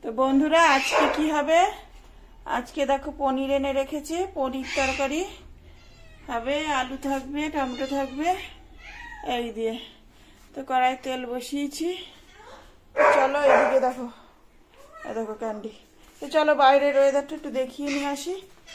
তো বন্ধুরা আজকে কি হবে, আজকে দেখো পনির এনে রেখেছে, পনির তরকারি হবে, আলু থাকবে, টমেটো থাকবে এই দিয়ে। তো কড়াই তেল বসিয়েছি, চলো এদিকে দেখো, দেখো ক্যান্ডি। তো চলো বাইরের ওয়েদারটা একটু দেখিয়ে নিয়ে আসি।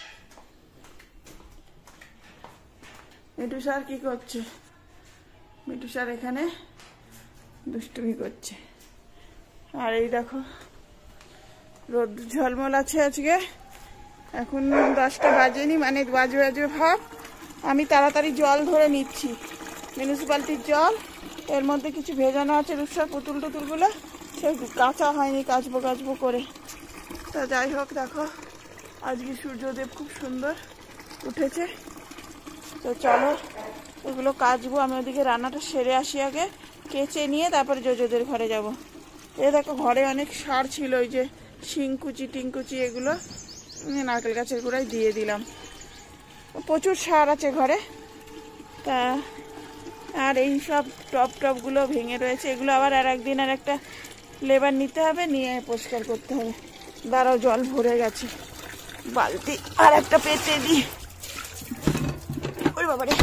মিঠু স্যার কি করছে? মিঠু স্যার এখানে দুষ্টুমি করছে। আর এই দেখো রোদ ঝলমল আছে আজকে, এখন 10টা বাজেনি, মানে বাজবে বাজবে ভাব। আমি তাড়াতাড়ি জল ধরে নিচ্ছি, মিউনিসিপ্যালিটির জল, এর মধ্যে কিছু ভেজানো আছে রূপসার পুতুল টুতুলগুলো, সে কাঁচা হয়নি, কাচবো করে। তা যাই হোক, দেখো আজকে সূর্যদেব খুব সুন্দর উঠেছে। তো চলো এগুলো কাচবো, আমি ওদিকে রান্নাটা সেরে আসি আগে, কেচে নিয়ে তারপরে জোজোদের ঘরে যাব। এ দেখো ঘরে অনেক সার ছিল, ওই যে শিংকুচি টিংকুচি এগুলো নারকেল গাছের গোড়ায় দিয়ে দিলাম, প্রচুর সার আছে ঘরে। তা আর এই সব টপগুলো ভেঙে রয়েছে, এগুলো আবার আর একদিন আর একটা লেবার নিতে হবে, নিয়ে পরিষ্কার করতে হবে। দাঁড়াও, জল ভরে গেছে, বালতি আর একটা পেতে দিই। ওই বাবারে,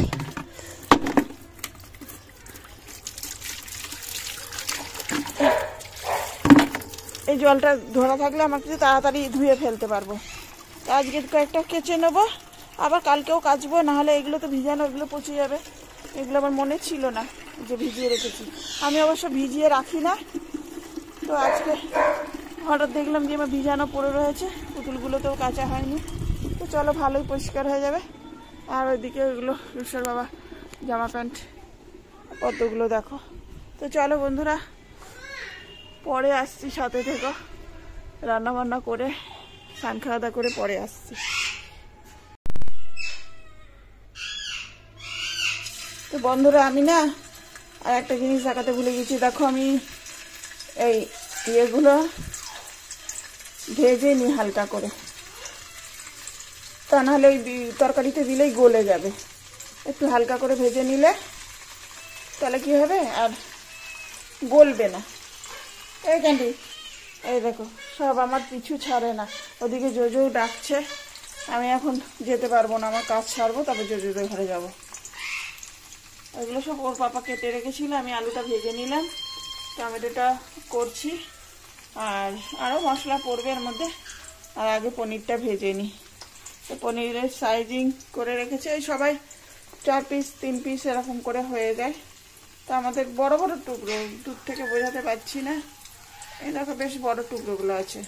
এই জলটা ধরা থাকলে আমার কিছু তাড়াতাড়ি ধুয়ে ফেলতে পারবো। আজকে কয়েকটা কেচে নেবো, আবার কালকেও কাচবো, নাহলে এগুলো তো ভিজানো, এগুলো পচে যাবে। এগুলো আমার মনে ছিল না যে ভিজিয়ে রেখেছি, আমি অবশ্য ভিজিয়ে রাখি না। তো আজকে হঠাৎ দেখলাম যে আমার ভিজানো পড়ে রয়েছে, পুতুলগুলোতেও কাচা হয়নি। তো চলো ভালোই পরিষ্কার হয়ে যাবে। আর ওইদিকে ওইগুলো রুষার বাবা জামা প্যান্ট পদ্মগুলো দেখো। তো চলো বন্ধুরা, পরে আসছি, সাথে থেকো, রান্না বান্না করে স্নান খাওয়া দাওয়া করে পরে আসছি। তো বন্ধুরা আমি না আর একটা জিনিস দেখাতে ভুলে গেছি, দেখো আমি এই ইয়েগুলো ভেজে নিই হালকা করে, তা নাহলে ওই তরকারিতে দিলেই গলে যাবে। একটু হালকা করে ভেজে নিলে তাহলে কি হবে, আর গলবে না। এই ক্যান্ডি, এই দেখো সব আমার পিছু ছাড়ে না। ওদিকে জোজো ডাকছে, আমি এখন যেতে পারবো না, আমার কাজ ছাড়বো তারপর জোজোদের ঘরে যাব। এগুলো সব ওর পাপা কেটে রেখেছিল, আমি আলুটা ভেজে নিলাম, টমেটোটা করছি, আর আরও মশলা পড়বে এর মধ্যে। আর আগে পনিরটা ভেজে নিই। তো পনিরের সাইজিং করে রেখেছে, ওই সবাই 4 পিস 3 পিস এরকম করে হয়ে যায়। তো আমাদের বড় বড় টুকরো, দূর থেকে বোঝাতে পারছি না, এই দেখো বেশ বড় টুকরোগুলো আছে।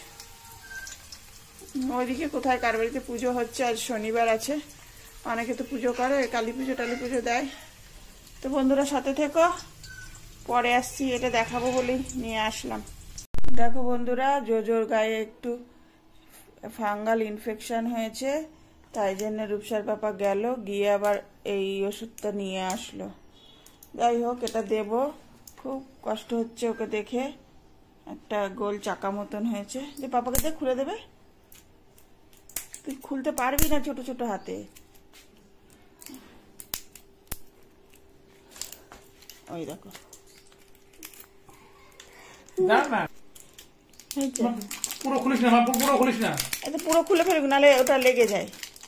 ওইদিকে কোথায় কার বাড়িতে পুজো হচ্ছে, আজ শনিবার আছে, অনেকে তো পুজো করে, কালী পুজো টালী পুজো দেয়। তো বন্ধুরা সাথে থেকো, পরে আসছি, এটা দেখাবো বলেই নিয়ে আসলাম। দেখো বন্ধুরা, জোজোর গায়ে একটু ফাঙ্গাল ইনফেকশন হয়েছে, তাই জন্য রূপসার পাপা গেল, গিয়ে আবার এই ওষুধটা নিয়ে আসলো। যাই হোক, এটা দেব, খুব কষ্ট হচ্ছে ওকে দেখে, একটা গোল চাকা মতন হয়েছে। যে পাপাকে দিয়ে খুলে দেবে, তুই খুলতে পারবি না ছোট ছোট হাতে। ওই দেখো, পুরো খুলিস না, পুরো খুলিস না, এটা পুরো খুলে ফেলবি, নাহলে ওটা লেগে যায়।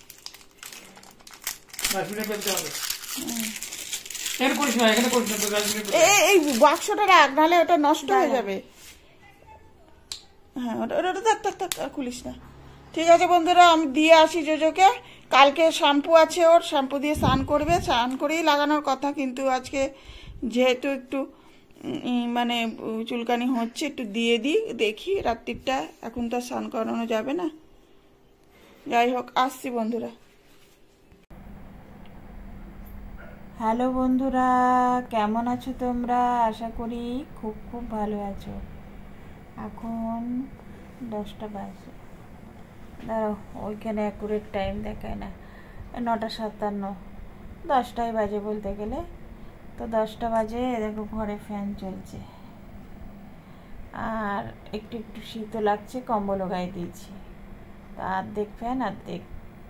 এই বাক্সটা রাখ, নাহলে ওটা নষ্ট হয়ে যাবে। হ্যাঁ, ওটা থাক, আর খুলিস না। ঠিক আছে বন্ধুরা, আমি দিয়ে আসি জোজোকে। কালকে শ্যাম্পু আছে ওর, শ্যাম্পু দিয়ে স্নান করবে, স্নান করেই লাগানোর কথা, কিন্তু আজকে যেহেতু একটু মানে চুলকানি হচ্ছে, একটু দিয়ে দিই, দেখি রাত্রিটা, এখন তো স্নান করানো যাবে না। যাই হোক, আসছি বন্ধুরা। হ্যালো বন্ধুরা, কেমন আছো তোমরা? আশা করি খুব খুব ভালো আছো। এখন 10টা বাজে, দাঁড়াও ওইখানে অ্যাকুরেট টাইম দেখায় না, 9টা 57, 10টাই বাজে বলতে গেলে। তো 10টা বাজে, দেখো ঘরে ফ্যান চলছে, আর একটু একটু শীতও লাগছে, কম্বলও গায়ে দিয়েছি। তো অর্ধেক ফ্যান অর্ধেক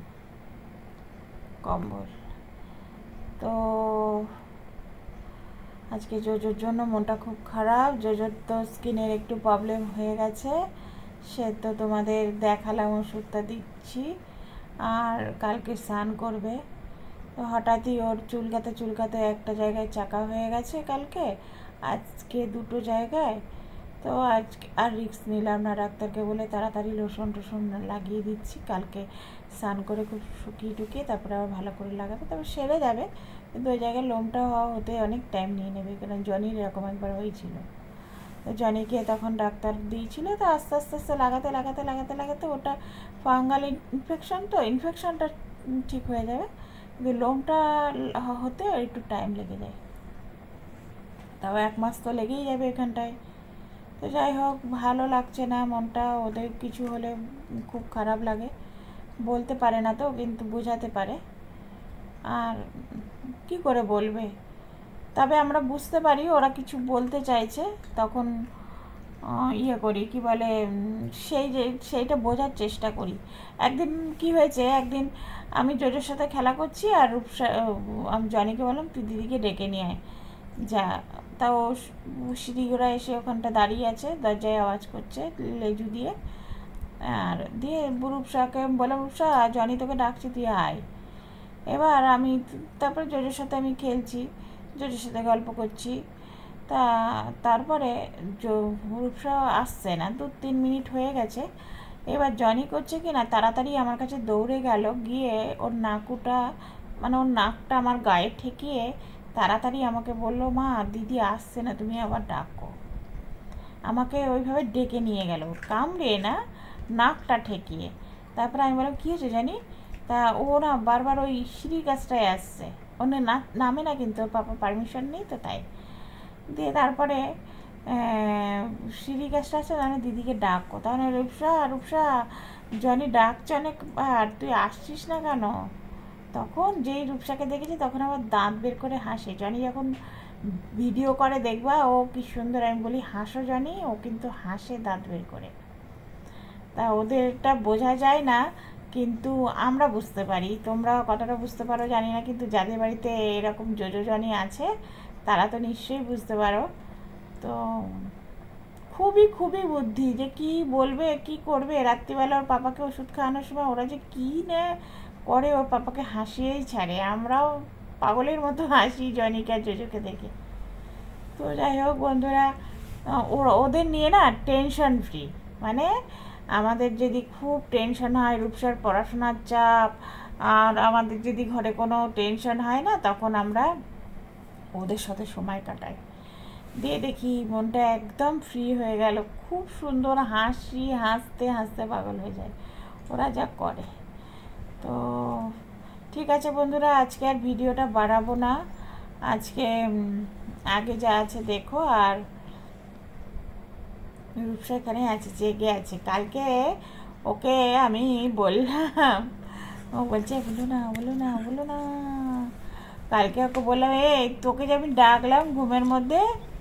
কম্বল। তো আজকে জোজোর জন্য মনটা খুব খারাপ, জোজোর তো স্কিনের একটু প্রবলেম হয়ে গেছে, সে তো তোমাদের দেখালাম, ওষুধটা দিচ্ছি। আর কালকে স্নান করবে, তো হঠাৎই ওর চুলকাতে একটা জায়গায় চাকা হয়ে গেছে কালকে, আজকে দুটো জায়গায়। তো আজকে আর রিস্ক নিলাম না, ডাক্তারকে বলে তাড়াতাড়ি লোশন টোশন লাগিয়ে দিচ্ছি। কালকে স্নান করে খুব শুকিয়ে টুকিয়ে তারপরে আবার ভালো করে লাগাবে, তারপর সেরে যাবে। কিন্তু ওই জায়গায় লোমটা হতে অনেক টাইম নিয়ে নেবে, কারণ জনির এরকম একবার হয়েছিল। তো জনিকে তখন ডাক্তার দিয়েছিল, তো আস্তে আস্তে আস্তে লাগাতে ওটা ফাঙ্গাল ইনফেকশন, তো ইনফেকশনটা ঠিক হয়ে যাবে, কিন্তু লোমটা হতে একটু টাইম লেগে যায়। তাও 1 মাস তো লেগেই যাবে এখানটায়। তো যাই হোক, ভালো লাগছে না মনটা, ওদের কিছু হলে খুব খারাপ লাগে। বলতে পারে না তো, কিন্তু বোঝাতে পারে, আর কি করে বলবে। তবে আমরা বুঝতে পারি ওরা কিছু বলতে চাইছে, তখন ইয়ে করি, কি বলে, সেইটা বোঝার চেষ্টা করি। একদিন কি হয়েছে, একদিন আমি জোজোর সাথে খেলা করছি, আর আমি জনিকে বললাম তুই দিদিকে ডেকে নিয়ে আয় যা। তাও সিঁড়িঘোড়া এসে ওখানটা দাঁড়িয়ে আছে, দরজায় আওয়াজ করছে লেজু দিয়ে। আর দিয়ে রূপসাকে বললাম, রূপসা জনি তোকে ডাকছি, তুই আয়। এবার আমি তারপরে জোজোর সাথে আমি খেলছি, জোজোর সাথে গল্প করছি। তারপরে রূপসা আসছে না, 2-3 মিনিট হয়ে গেছে। এবার জনি করছে কি না, তাড়াতাড়ি আমার কাছে দৌড়ে গেল, গিয়ে ওর নাকুটা, মানে ওর নাকটা আমার গায়ে ঠেকিয়ে তাড়াতাড়ি আমাকে বললো, মা দিদি আসছে না, তুমি আবার ডাকো। আমাকে ওইভাবে ডেকে নিয়ে গেল, কামড়ে না, নাকটা ঠেকিয়ে। তারপরে আমি বললাম কী হয়েছে জানি, তা ও না বারবার ওই সিঁড়ির গাছটায় আসছে, ওনে নামে না, কিন্তু ওর পাপা পারমিশন নেই তো, তাই। দিয়ে তারপরে সিঁড়ি গাছটা আছে, তাহলে দিদিকে ডাকো। তাহলে রূপসা জনি ডাকছে অনেকবার, তুই আসছিস না কেন? তখন যেই রূপসাকে দেখেছি তখন আবার দাঁত বের করে হাসে। জনি যখন ভিডিও করে দেখবা ও কি সুন্দর, আমি বলি হাসো জনি, ও কিন্তু হাসে দাঁত বের করে। তা ওদেরটা বোঝা যায় না, কিন্তু আমরা বুঝতে পারি। তোমরা কতটা বুঝতে পারো জানি না, কিন্তু যাদের বাড়িতে এরকম জোজো জনি আছে তারা তো নিশ্চয়ই বুঝতে পারো। তো খুবই খুবই বুদ্ধি, যে কি বলবে কি করবে। রাত্রিবেলা ওর পাপাকে ওষুধ খাওয়ানোর সময় ওরা যে কী করে, ওর পাপাকে হাসিয়েই ছাড়ে। আমরাও পাগলের মতো হাসি জনিকা জোজোকে দেখে। তো যাই হোক বন্ধুরা, ওদের নিয়ে না টেনশন ফ্রি, মানে আমাদের যদি খুব টেনশন হয়, রূপসার পড়াশোনার চাপ, আর আমাদের যদি ঘরে কোনো টেনশন হয় না, তখন আমরা ওদের সাথে সময় কাটাই, দিয়ে দেখি মনটা একদম ফ্রি হয়ে গেল। খুব সুন্দর হাসি, হাসতে হাসতে পাগল হয়ে যায় ওরা যা করে। তো ঠিক আছে বন্ধুরা, আজকে আর ভিডিওটা বাড়াবো না। আজকে আগে যা আছে দেখো। আর রূপসা এখানে আছে, জেগে আছে। কালকে ওকে আমি বললাম, ও বলছে বলো না। কালকে ওকে বললাম, তোকে যে আমি ডাকলাম ঘুমের মধ্যে,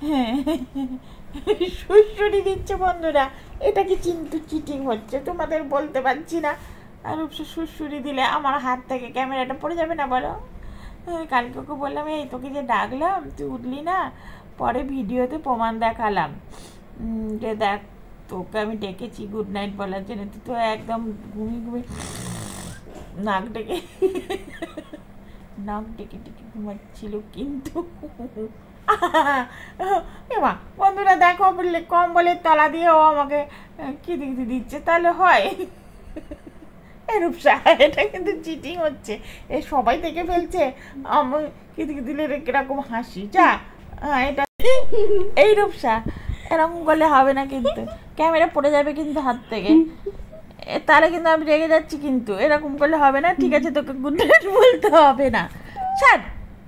সুড়সুড়ি দিচ্ছে বন্ধুরা। এটা কি কিন্তু চিটিং হচ্ছে, তোমাদের বলতে পারছি না। আর রূপসা সুড়সুড়ি দিলে আমার হাত থেকে ক্যামেরাটা পড়ে যাবে না বলো। কালকে ওকে বললাম, তোকে যে ডাকলাম তুই উঠলি না, পরে ভিডিওতে প্রমাণ দেখালাম যে দেখ তোকে আমি ডেকেছি গুড নাইট বলার জন্য, তুই তো একদম ঘুমিয়ে নাক ডেকে ঘুমাচ্ছিল। কিন্তু এমা বন্ধুরা দেখো, কম বলে তলা দিয়ে ও আমাকে কি দিচ্ছে, তাহলে হয়? রূপসা এটা কিন্তু চিটিং হচ্ছে, সবাই দেখে ফেলছে। আমি কি দিলে কিরকম হাসি, যা এটা এই রূপসা এরকম করলে হবে না, কিন্তু ক্যামেরা পড়ে যাবে কিন্তু হাত থেকে, তাহলে কিন্তু আমি রেগে যাচ্ছি। কিন্তু এরকম করলে হবে না, ঠিক আছে? তোকে গুড নাইট বলতে হবে না, ছাড়।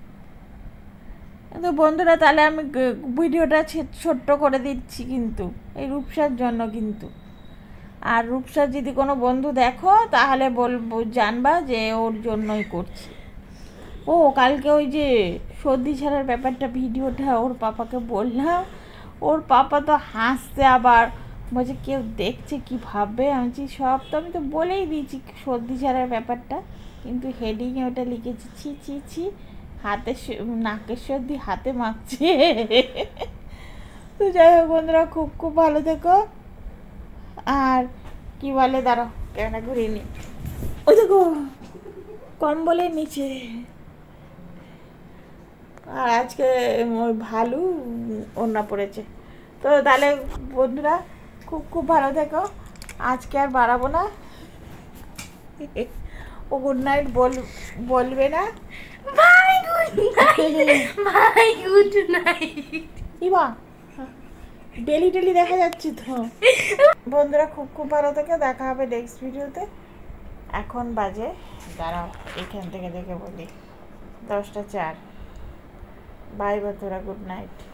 তো বন্ধুরা তাহলে আমি ভিডিওটা ছোট্ট করে দিচ্ছি কিন্তু এই রূপসার জন্য কিন্তু। আর রূপসার যদি কোনো বন্ধু দেখো তাহলে বলবো, জানবা যে ওর জন্যই করছি। ও কালকে ওই যে সর্দি ছাড়ার ব্যাপারটা, ভিডিওটা ওর পাপাকে বললাম, ওর পাপা তো হাসতে, আবার বলছে কেউ দেখছে কি ভাববে। আমি সব তো আমি তো বলেই দিয়েছি সর্দি ছাড়ার ব্যাপারটা, কিন্তু হেডিংয়ে ওটা লিখেছি ছি ছি ছি, হাতে নাকের সর্দি হাতে মাখছে। তো যাই হোক বন্ধুরা, খুব খুব ভালো থেকো। আর কি বলে, দাঁড়াও ক্যামেরা ঘুরিয়ে নি, ওই দেখো কম্বলের নিচে। আর আজকে ওই ভালু ওড়না পড়েছে। তো তাহলে বন্ধুরা খুব খুব ভালো থেকো, আজকে আর বাড়াবো না। ও গুড নাইট বলবে না। Bye good night, bye good night. ইবা ডেলি ডেলি দেখা যাচ্ছে তো। বন্ধুরা খুব খুব ভালো থেকে, দেখা হবে নেক্সট ভিডিওতে। এখন বাজে, দাঁড়াও এখান থেকে দেখে বলি, 10টা 4। বাই বন্ধুরা, গুড নাইট।